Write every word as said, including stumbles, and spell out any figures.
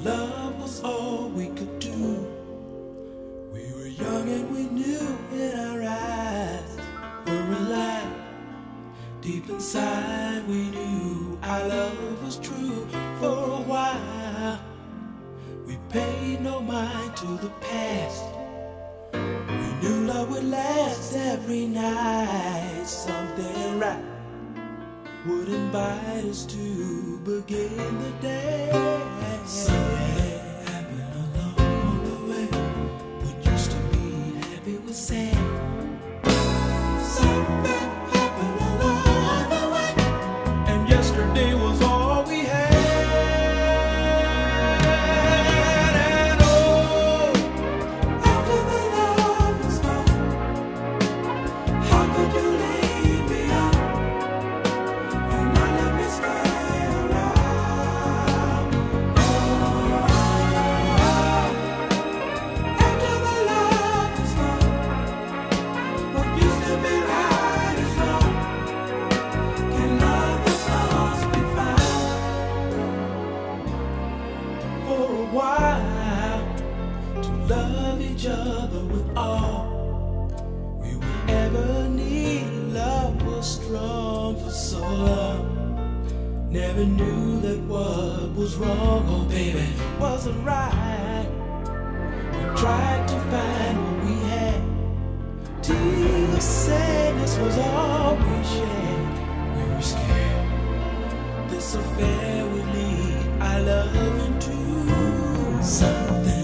love was all we could do. We were young and we knew in our eyes were alive. Deep inside we knew our love was true. For a while we paid no mind to the past. We knew love would last every night. Something right would invite us to begin the day. Something happened along the way. What used to be happy was sad. Something happened along the way, and yesterday was all we had. And oh, after the love was gone, how could you leave me out? And not let me stay around. Oh, after the love is gone, what used to be right is wrong. Can love that's lost be found? For a while, to love each other with all we would ever need. Love was strong for so long. Never knew that what was wrong, oh baby, wasn't right. We tried to find what we had. Tears, sadness was all we shared. We were scared this affair would lead our love into something.